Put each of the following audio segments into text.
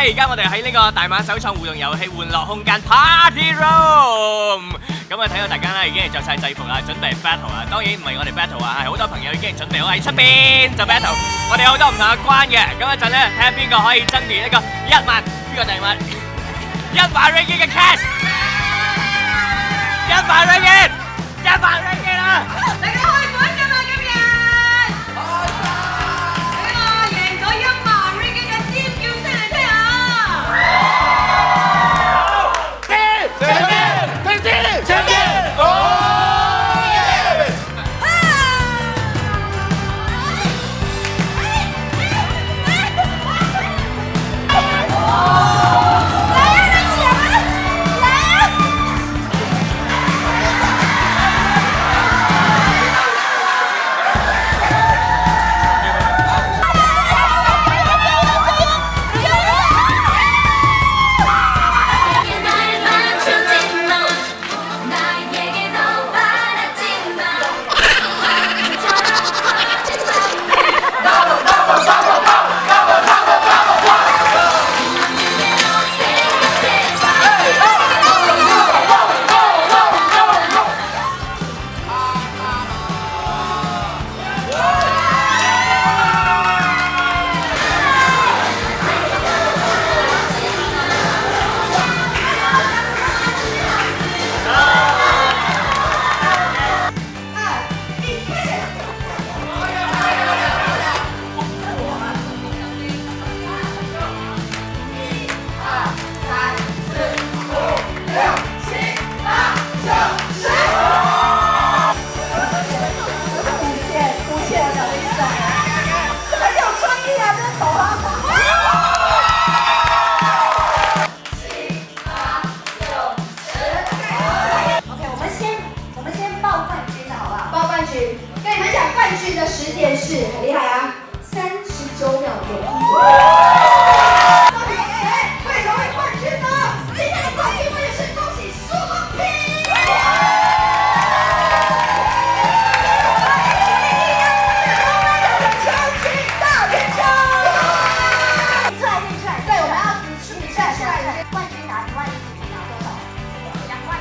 而家我哋喺呢個大馬首創互動遊戲玩樂空間 Party Room。咁啊，睇到大家咧已經係着晒制服啦，準備 battle 啊！當然唔係我哋 battle 啊，係好多朋友已經準備好喺出邊就 battle。我哋有好多唔同嘅關嘅，咁一陣咧睇下邊個可以爭奪呢個1萬，邊個第1萬？1萬 ringgit 嘅 cash，1萬 ringgit，1萬 ringgit 啊！ 大家開館㗎嘛，今日俾我贏咗1萬 ringgit 嘅尖叫聲嚟聽下！跟你们讲冠军的时间是很厉害啊，39秒01。为什么会冠军呢？今天的冠军我也是恭喜舒宏平。超级大比赛，出来比赛，对，我们要去比赛，冠军拿1万，1拿多少？2万。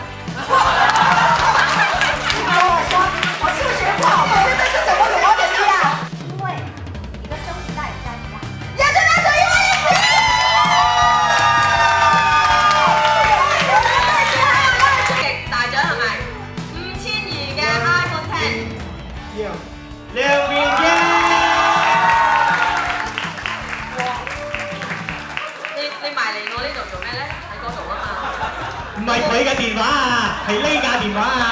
你埋嚟我呢度做咩咧？喺嗰度啊嘛。唔係佢嘅電話啊，係呢架電話啊。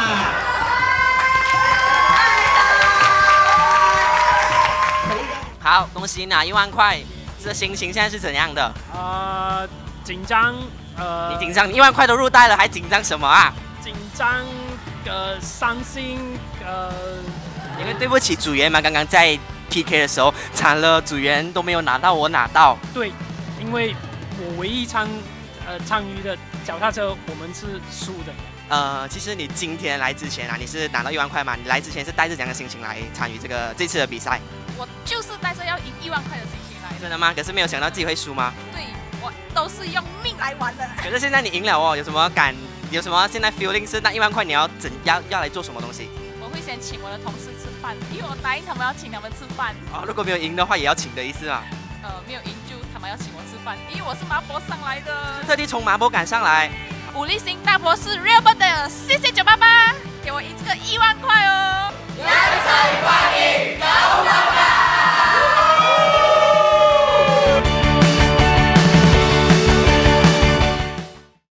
好，恭喜拿1万块，这心情现在是怎样的？ 紧张， 你紧张，1万块都入袋了，还紧张什么啊？ 紧张，伤心， 因为对不起组员嘛，刚刚在 PK 的时候惨了，组员都没有拿到，我拿到。 对，因为我唯一参与的脚踏车，我们是输的。 其实你今天来之前啊，你是拿到1万块嘛？你来之前是带着怎样的心情来参与这次的比赛？ 我就是带着要赢1万块的心情来的。 真的吗？可是没有想到自己会输吗？ 对，我都是用命来玩的。 可是现在你赢了哦，有什么现在 feeling 是那1万块你要来做什么东西？ 我会先请我的同事吃饭，因为我答应他们要请他们吃饭。 哦，如果没有赢的话也要请的意思吗？ 没有赢就他们要请我吃饭，因为我是麻坡上来的， 特地从麻坡赶上来。 武力星大婆是 Real Bird 的，谢谢988，给我这个1万块哦。人才欢迎988。